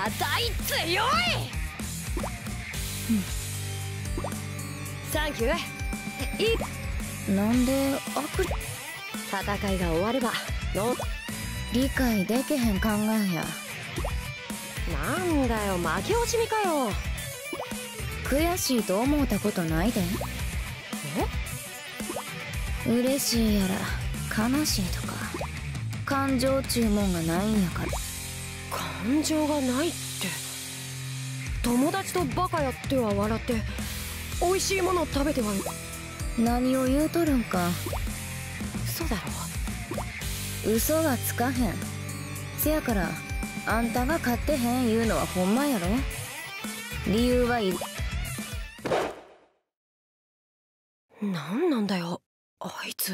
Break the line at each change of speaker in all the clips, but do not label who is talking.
大強い。サンキュー。
なんで
戦いが終わればの
理解できへん考えや。
なんだよ、負け惜しみかよ。
悔しいと思うたことないで。嬉しいやら悲しいとか感情注文がないんやから。
感情がないって友達とバカやっては笑って美味しいもの食べては
何を言うとるんか。
嘘だろ。
嘘はつかへん。せやからあんたが勝ってへん言うのはほんまやろ。理由
なんなんだよあいつ。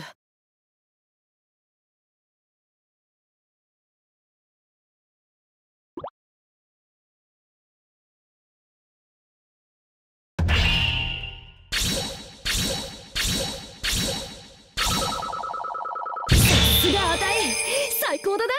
さすがあたい最高だな。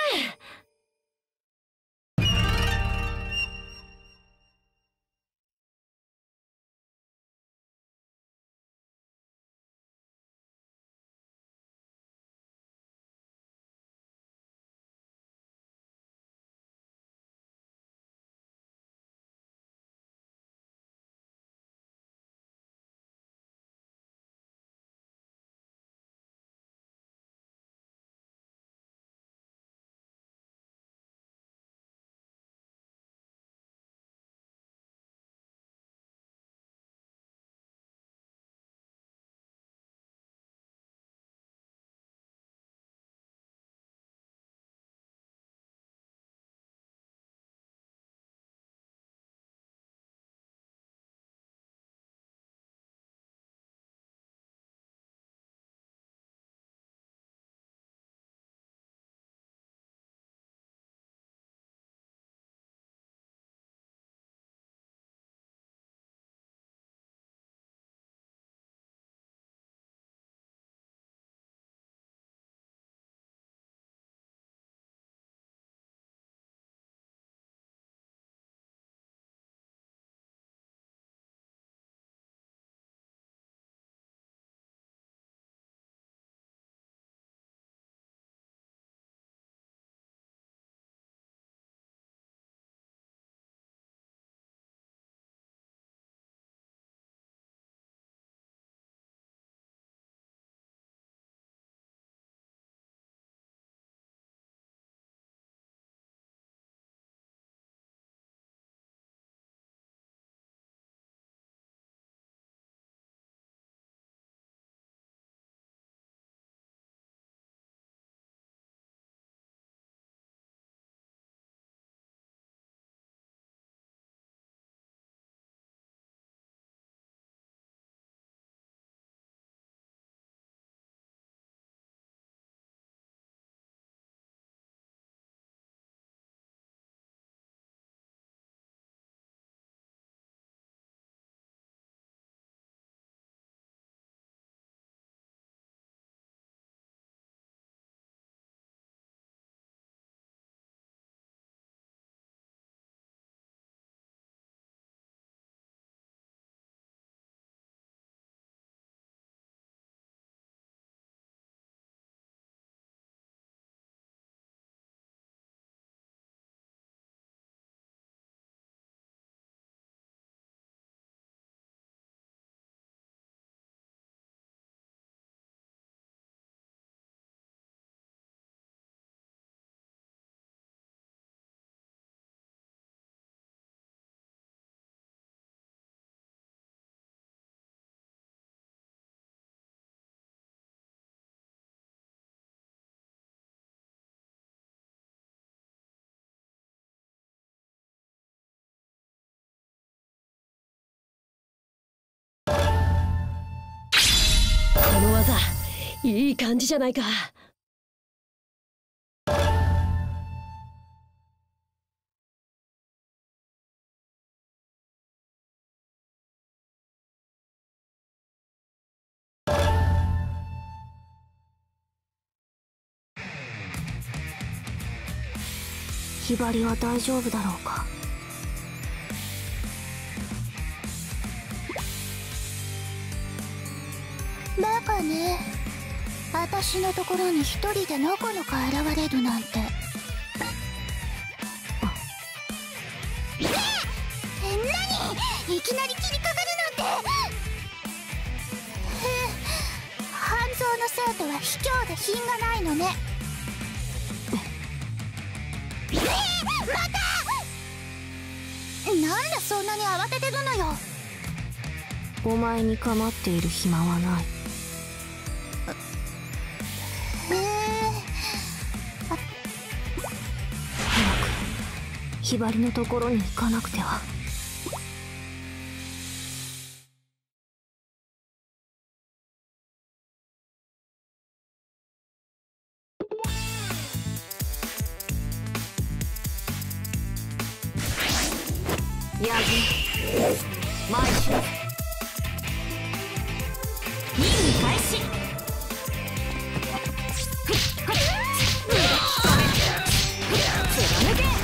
この技いい感じじゃないか。
ひばりは大丈夫だろうか。
バカね。私のところに一人でのこのこ現れるなんて。何、いきなり切りかかるなんて。半蔵の生徒は卑怯で品がないのね。またなんでそんなに慌ててるのよ。
お前に構っている暇はない。早くひばりのところに行かなくては。ヤギ前しろ。任務開始。貫け。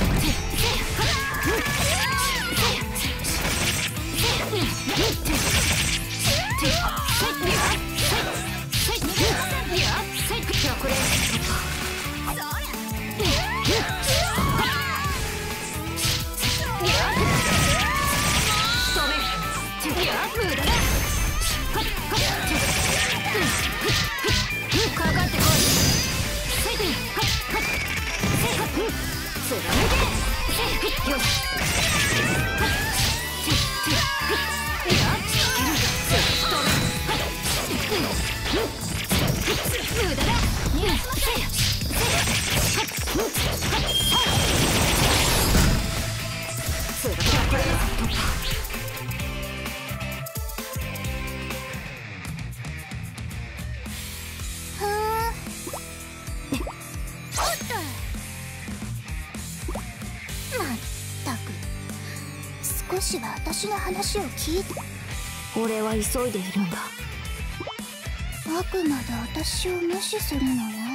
少しは私の話を聞いて。
俺は急いでいるんだ。
あくまで私を無視するのね。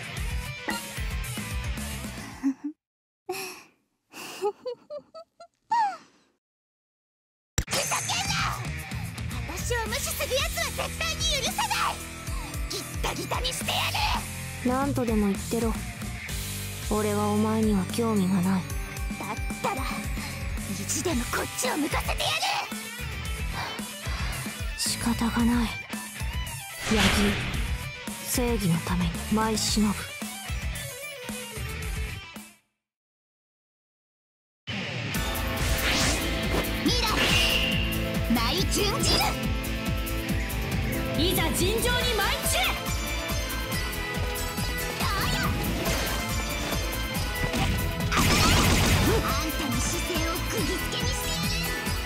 ふざけんな！私を無視するやつは絶対に許さない！ギッタギタにしてやる！
何とでも言ってろ。俺はお前には興味がない。
だったら意地でもこっちを向かせてやる！
仕方がない。ヤギ、正義のために舞い忍ぶ。
未来舞い順じる！
いざ尋常に舞い散れ！
あんたの姿勢を釘付けにしてやる！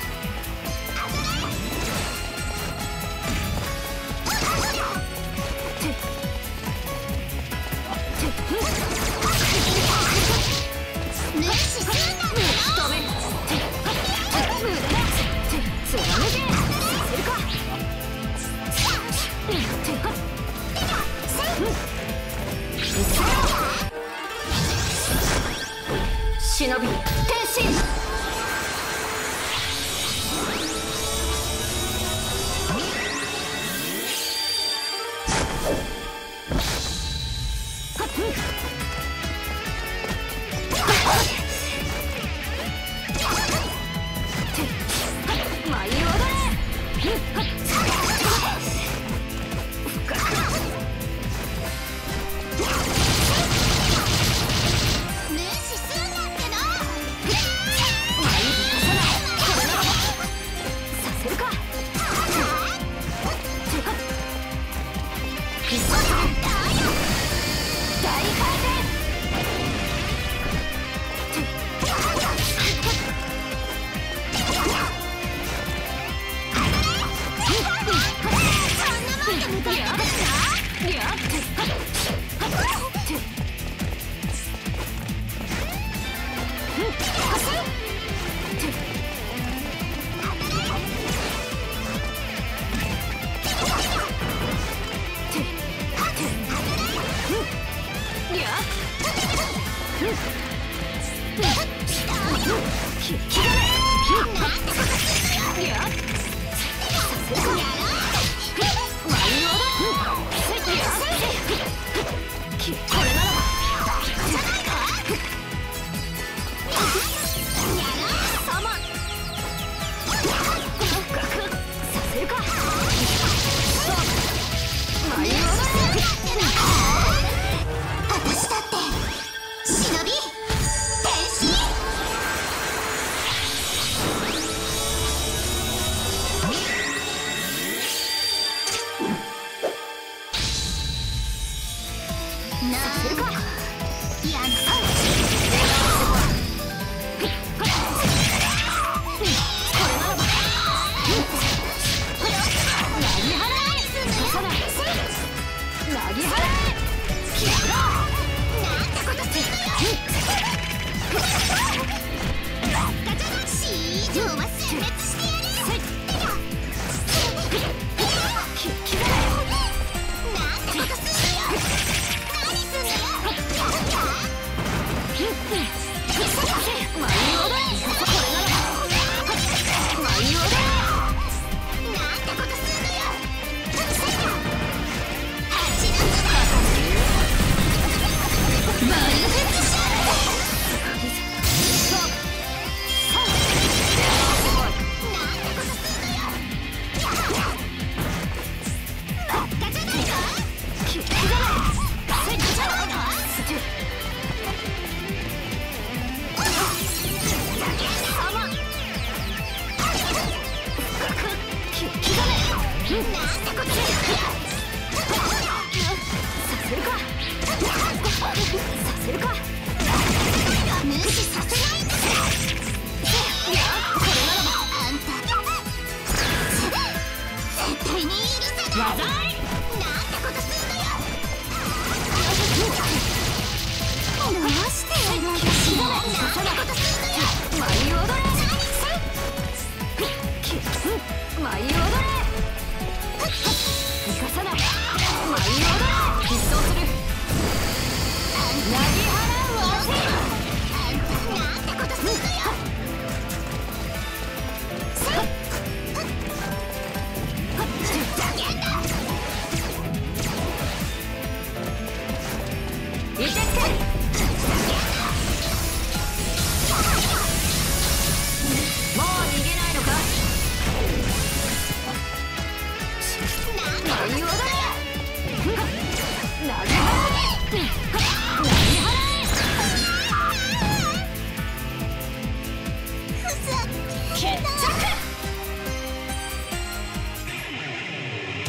無視すんなよ！
忍び転身！ マリオだ！
私だって忍び天使。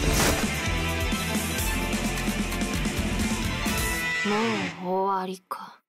もう終わりか。